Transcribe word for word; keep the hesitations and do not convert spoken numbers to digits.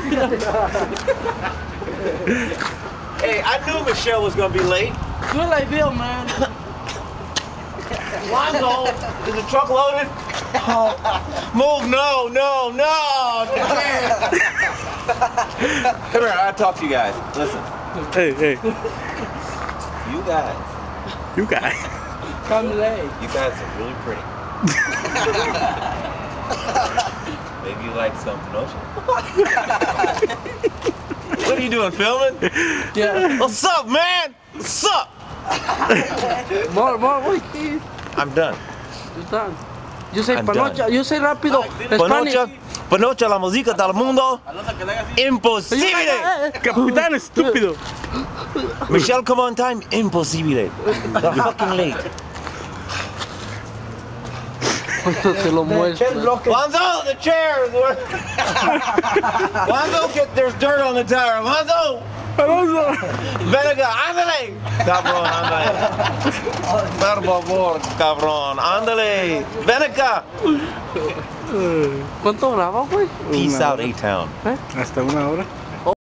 Hey, I knew Michelle was gonna be late. Good like Bill, man. Lonzo, is the truck loaded? Oh. Move, no, no, no. Come here, I'll talk to you guys. Listen. Hey, hey. You guys. You guys. Come late. You guys are really pretty. Maybe you like something, don't you? What are you doing, filming? Yeah. What's up, man? What's up? More, more, wait. I'm done. You done. You say I'm panocha, done. you say rápido. Panocha, Panocha, la música del mundo. Imposible. Capitán estúpido. Michelle, come on time. Imposible. They're fucking late. Se lo muestro. Lonzo, the chair. Lonzo, get, there's dirt on the tire. Lonzo. Alonso. Ven acá, ándale. Cabrón, ándale. Por favor, cabrón, ándale. Ven acá. ¿Cuánto graba, güey? Peace Una out, hora. A-Town. Hasta una hora.